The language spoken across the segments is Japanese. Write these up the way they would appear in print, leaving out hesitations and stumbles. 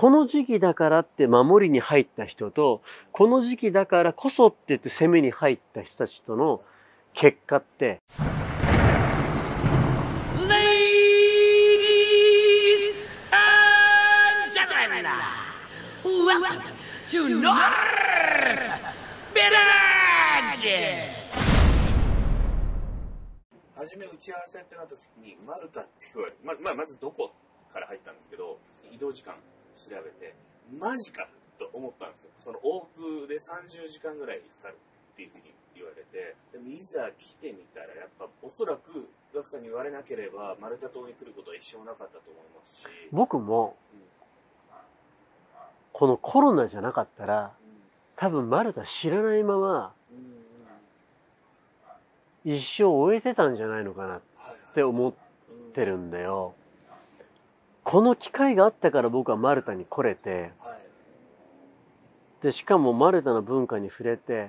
この時期だからって守りに入った人と、この時期だからこそって言って攻めに入った人たちとの結果って、 Ladies and gentlemen, welcome to North Village! 初め打ち合わせってなった時にマルタって言われて、まずどこから入ったんですけど、移動時間調べてマジかと思ったんですよ。その往復で30時間ぐらいかかるっていうふうに言われて、でもいざ来てみたらやっぱおそらくガクさんに言われなければマルタ島に来ることは一生なかったと思いますし、 僕もこのコロナじゃなかったら多分マルタ知らないまま一生終えてたんじゃないのかなって思ってるんだよ。この機会があったから僕はマルタに来れて、でしかもマルタの文化に触れて、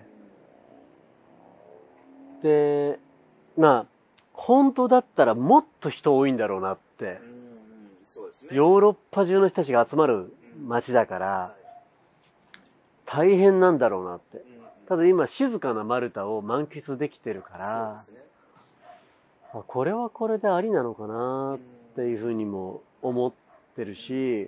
でまあ本当だったらもっと人多いんだろうなって、ヨーロッパ中の人たちが集まる街だから大変なんだろうなって。ただ今静かなマルタを満喫できてるから、これはこれでありなのかなっていうふうにも思ってるし、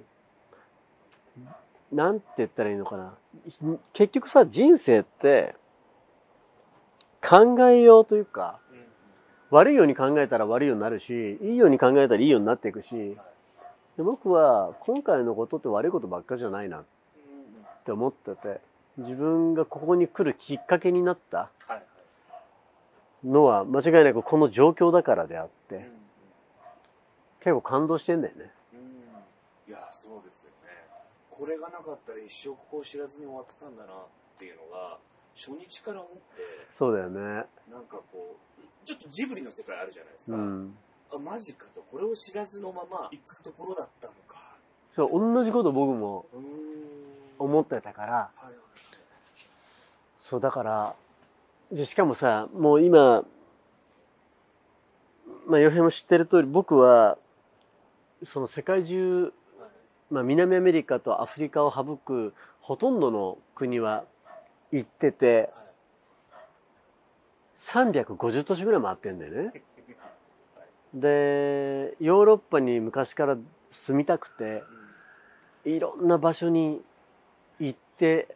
なんて言ったらいいのかな。結局さ、人生って考えようというか、悪いように考えたら悪いようになるし、いいように考えたらいいようになっていくし、で僕は今回のことって悪いことばっかじゃないなって思ってて、自分がここに来るきっかけになったのは間違いなくこの状況だからであって、結構感動してんだよね。 いやそうですよね。これがなかったら一生ここを知らずに終わってたんだなっていうのが初日から思って。 そうだよね。 なんかこうちょっとジブリの世界あるじゃないですか。あ、マジかと、これを知らずのまま行くところだったのか。 そう、同じこと僕も思ってたから、そうだから、しかもさ、もう今、洋平も知ってる通り、僕はその世界中、南アメリカとアフリカを省くほとんどの国は行ってて、350都市ぐらい回ってんだよね。で、ヨーロッパに昔から住みたくて、いろんな場所に行って、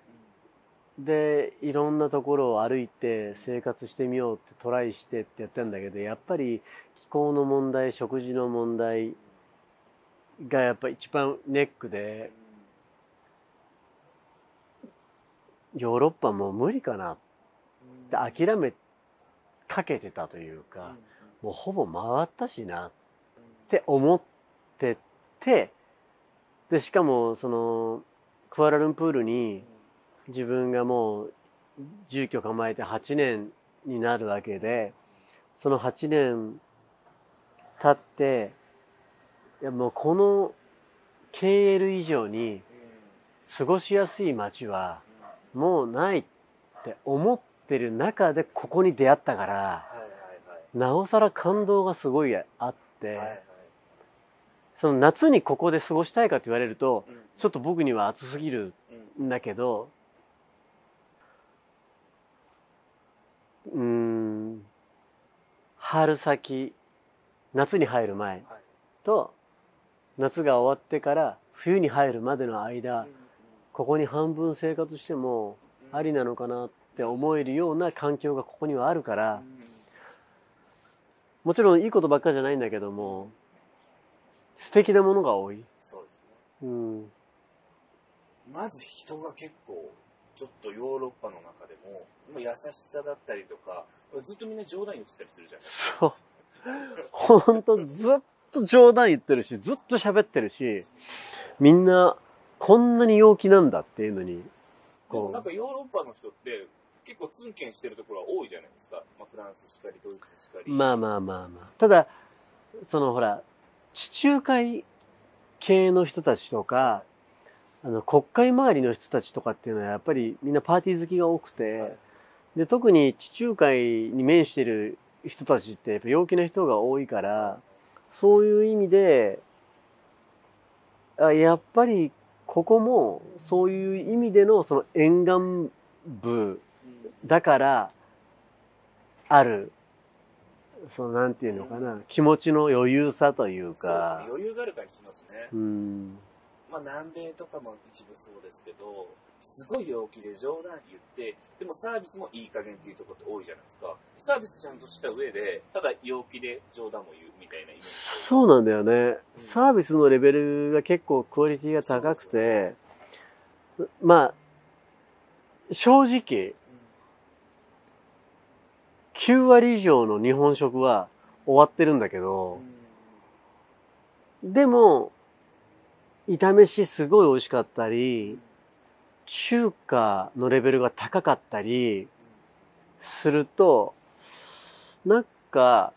でいろんなところを歩いて生活してみようってトライしてってやったんだけど、やっぱり気候の問題、食事の問題がやっぱ一番ネックで、ヨーロッパもう無理かなって諦めかけてたというか、もうほぼ回ったしなって思ってて、でしかもそのクアラルンプールに自分がもう住居構えて8年になるわけで、その8年経って、いやもうこの KL 以上に過ごしやすい街はもうないって思ってる中でここに出会ったから、なおさら感動がすごいあって、その夏にここで過ごしたいかと言われるとちょっと僕には暑すぎるんだけど、春先、夏に入る前と夏が終わってから冬に入るまでの間、ここに半分生活してもありなのかなって思えるような環境がここにはあるから、もちろんいいことばっかりじゃないんだけども、素敵なものが多い。 そうですね。まず人が結構ちょっとヨーロッパの中でも優しさだったりとか、ずっとみんな冗談言ってたりするじゃないですか。 そう。ほんとずっと冗談言ってるし、ずっと喋ってるし、みんなこんなに陽気なんだっていうのに。 でもなんかヨーロッパの人って結構ツンケンしてるところは多いじゃないですか。フランスしかりドイツしかり。 ただ、そのほら、地中海系の人たちとか、国会周りの人たちとかっていうのはやっぱりみんなパーティー好きが多くて、で特に地中海に面している人たちってやっぱ陽気な人が多いから、そういう意味でやっぱりここもそういう意味でのその沿岸部だからある、そのなんていうのかな、気持ちの余裕さというか。 そうですね、余裕がある感じしますね。まあ南米とかも一部そうですけど、すごい陽気で冗談言って、でもサービスもいい加減っていうところって多いじゃないですか。サービスちゃんとした上で、ただ陽気で冗談も言うみたいなイメージ。 そうなんだよね。サービスのレベルが結構クオリティが高くて、まあ、正直、9割以上の日本食は終わってるんだけど、でも、炒めしすごい美味しかったり、中華のレベルが高かったりすると、なんか、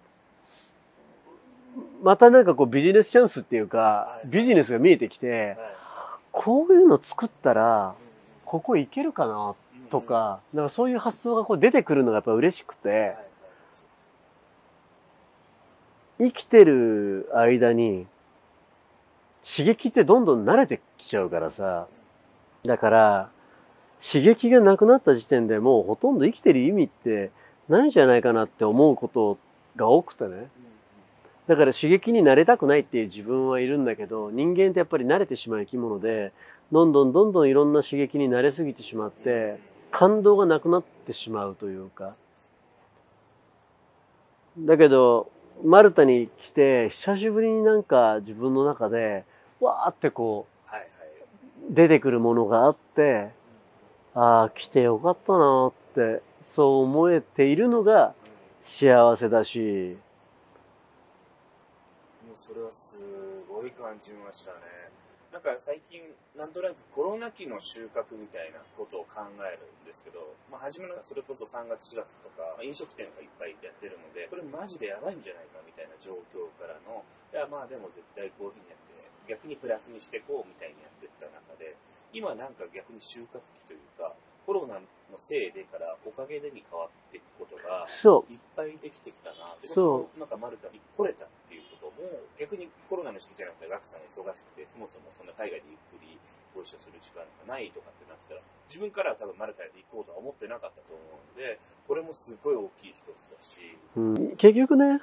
またなんかこうビジネスチャンスっていうか、ビジネスが見えてきて、こういうの作ったら、ここいけるかなとか、なんかそういう発想がこう出てくるのがやっぱ嬉しくて、生きてる間に刺激ってどんどん慣れてきちゃうからさ、だから刺激がなくなった時点でもうほとんど生きてる意味ってないんじゃないかなって思うことが多くてね。だから刺激に慣れたくないっていう自分はいるんだけど、人間ってやっぱり慣れてしまう生き物で、どんどんいろんな刺激に慣れすぎてしまって、感動がなくなってしまうというか。だけど、マルタに来て、久しぶりになんか自分の中で、わーってこう、出てくるものがあって、ああ、来てよかったなって、そう思えているのが幸せだし、 もうそれはすごい感じましたね。なんか最近、なんとなくコロナ期の収穫みたいなことを考えるんですけど、まあ初めのそれこそ3月4月とか、飲食店がいっぱいやってるので、これマジでやばいんじゃないかみたいな状況からの、いやまあでも絶対こういうふうにやって、逆にプラスにしていこうみたいにやってった中で、今なんか逆に収穫期というか、コロナのせいでからおかげでに変わっていくことが、いっぱいできてきたなって、なんかマルタに来れたっていうことも、逆にコロナの時期じゃなくて、ガクさん忙しくて、そもそもそんな海外でゆっくりご一緒する時間がないとかってなってたら、自分からは多分マルタで行こうとは思ってなかったと思うので、これもすごい大きい一つだし。 結局ね、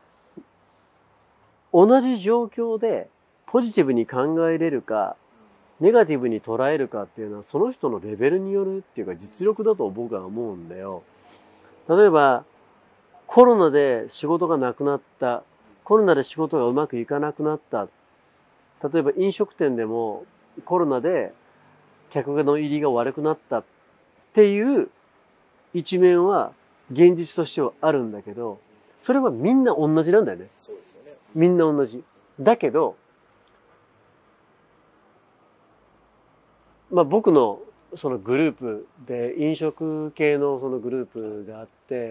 同じ状況でポジティブに考えれるか、ネガティブに捉えるかっていうのはその人のレベルによるっていうか実力だと僕は思うんだよ。例えばコロナで仕事がなくなった、コロナで仕事がうまくいかなくなった、例えば飲食店でもコロナで客の入りが悪くなったっていう一面は現実としてはあるんだけど、それはみんな同じなんだよね。 そうですよね。 みんな同じ。だけど、まあ僕のそのグループで飲食系のそのグループがあって、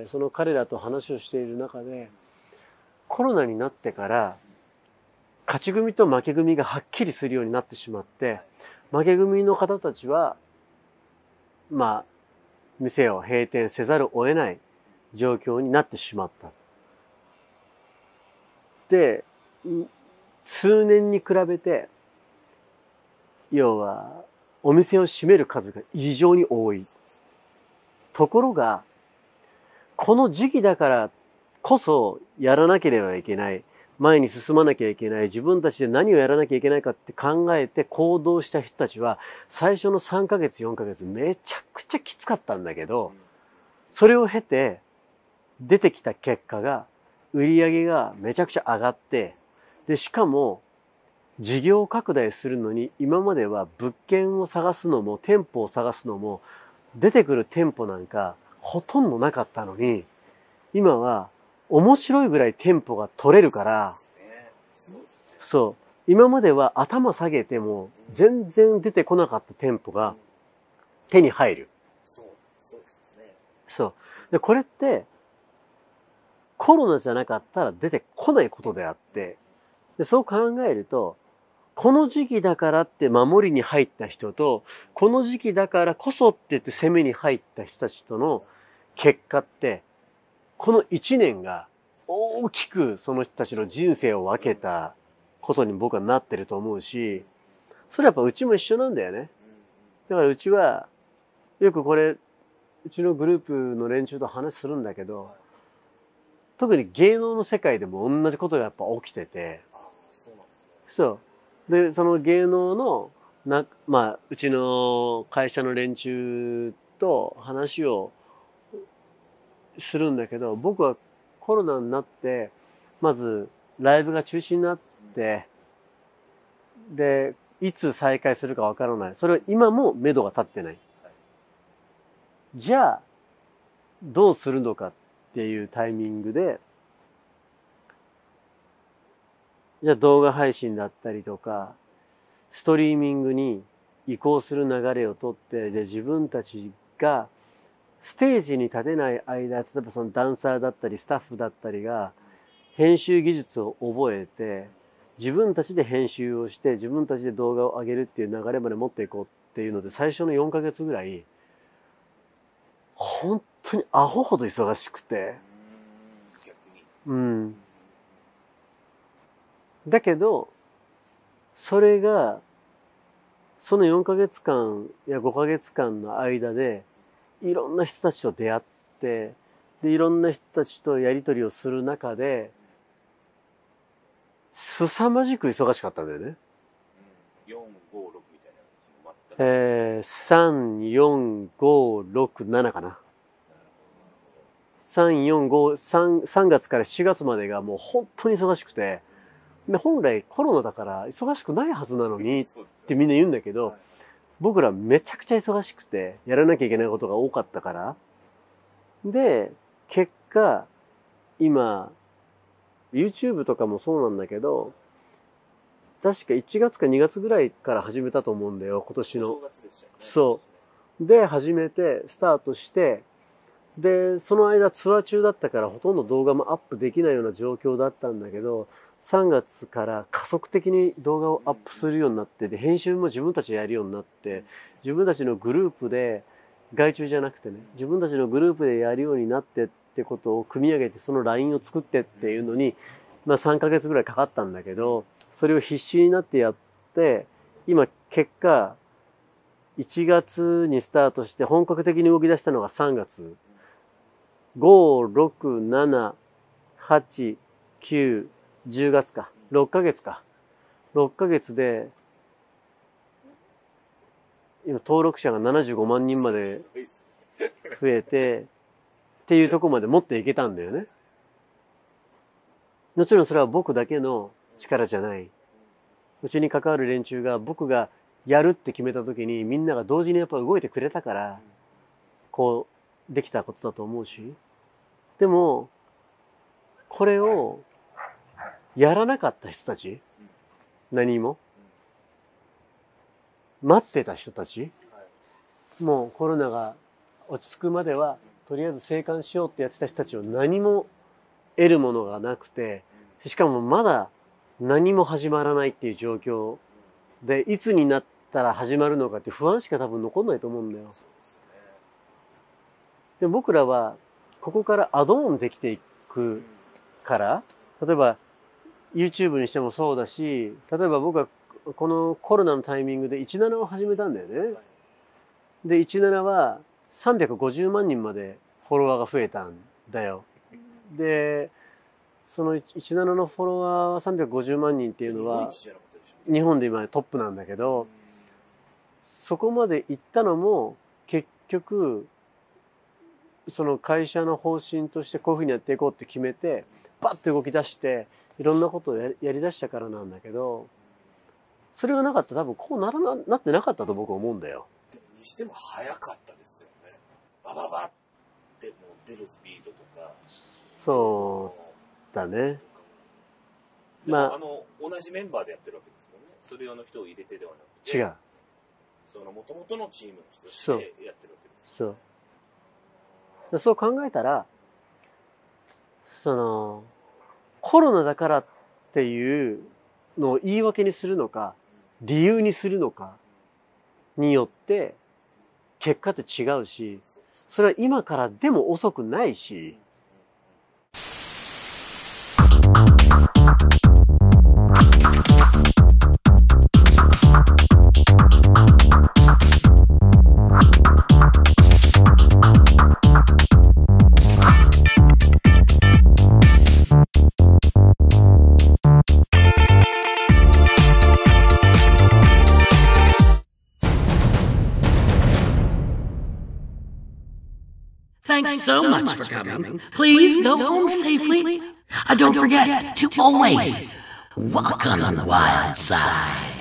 その彼らと話をしている中で、コロナになってから勝ち組と負け組がはっきりするようになってしまって、負け組の方たちはまあ店を閉店せざるを得ない状況になってしまった。で、数年に比べて要はお店を閉める数が異常に多い。ところが、この時期だからこそやらなければいけない。前に進まなきゃいけない。自分たちで何をやらなきゃいけないかって考えて行動した人たちは、最初の3ヶ月、4ヶ月めちゃくちゃきつかったんだけど、それを経て出てきた結果が、売り上げがめちゃくちゃ上がって、で、しかも、事業拡大するのに今までは物件を探すのも店舗を探すのも出てくる店舗なんかほとんどなかったのに今は面白いぐらい店舗が取れるからそう今までは頭下げても全然出てこなかった店舗が手に入る。そうでこれってコロナじゃなかったら出てこないことであってでそう考えるとこの時期だからって守りに入った人と、この時期だからこそって言って攻めに入った人たちとの結果って、この1年が大きくその人たちの人生を分けたことに僕はなってると思うし、 それはやっぱうちも一緒なんだよね。だからうちは、よくこれ、うちのグループの連中と話するんだけど、特に芸能の世界でも同じことがやっぱ起きてて、そう。で、その芸能の、まあ、うちの会社の連中と話をするんだけど、僕はコロナになって、まずライブが中止になって、で、いつ再開するかわからない。それは今も目処が立ってない。じゃあ、どうするのかっていうタイミングで、じゃあ動画配信だったりとか、ストリーミングに移行する流れをとって、で、自分たちがステージに立てない間、例えばそのダンサーだったりスタッフだったりが編集技術を覚えて、自分たちで編集をして、自分たちで動画を上げるっていう流れまで持っていこうっていうので、最初の4ヶ月ぐらい、本当にアホほど忙しくて。うん。だけど、それが、その4ヶ月間や5ヶ月間の間で、いろんな人たちと出会って、で、いろんな人たちとやりとりをする中で、凄まじく忙しかったんだよね。 4、5、6みたいな。 3、4、5、6、7かな。3、4、5、3月から7月までがもう本当に忙しくて、で本来コロナだから忙しくないはずなのにってみんな言うんだけど、僕らめちゃくちゃ忙しくて、やらなきゃいけないことが多かったから。で、結果、今、YouTube とかもそうなんだけど、確か1月か2月ぐらいから始めたと思うんだよ、今年の。そう。で、始めて、スタートして、で、その間ツアー中だったからほとんど動画もアップできないような状況だったんだけど、3月から加速的に動画をアップするようになって、で、編集も自分たちでやるようになって、自分たちのグループで、外注じゃなくてね、自分たちのグループでやるようになってってことを組み上げて、その LINE を作ってっていうのに、まあ3ヶ月ぐらいかかったんだけど、それを必死になってやって、今結果、1月にスタートして本格的に動き出したのが3月。5、6、7、8、9、10月か。6ヶ月か。6ヶ月で、今登録者が75万人まで増えて、っていうところまで持っていけたんだよね。もちろんそれは僕だけの力じゃない。うちに関わる連中が僕がやるって決めた時にみんなが同時にやっぱ動いてくれたから、こうできたことだと思うし。でも、これをやらなかった人たち、何も、待ってた人たち、もうコロナが落ち着くまでは、とりあえず生還しようってやってた人たちを何も得るものがなくて、しかもまだ何も始まらないっていう状況で、いつになったら始まるのかって不安しか多分残んないと思うんだよ。で、僕らはここからアドオンできていくから、例えば YouTube にしてもそうだし、例えば僕はこのコロナのタイミングで17を始めたんだよね。で、17は350万人までフォロワーが増えたんだよ。で、その17のフォロワー350万人っていうのは、日本で今トップなんだけど、そこまで行ったのも、結局、その会社の方針としてこういうふうにやっていこうって決めて、バッと動き出して、いろんなことをやり出したからなんだけど、それがなかったら多分こうなってなかったと僕は思うんだよ。 にしても早かったですよね。バババってもう出るスピードとか。 そうだね。 まあ、同じメンバーでやってるわけですもんね。それ用の人を入れてではなくて。 違う。 その元々のチームの人としてやってるわけです。 そう。そう考えたら、コロナだからっていうのを言い訳にするのか、理由にするのかによって結果って違うし、それは今からでも遅くないし、 Thanks so much for coming. Please go home safely. Don't forget to always walk on the wild side.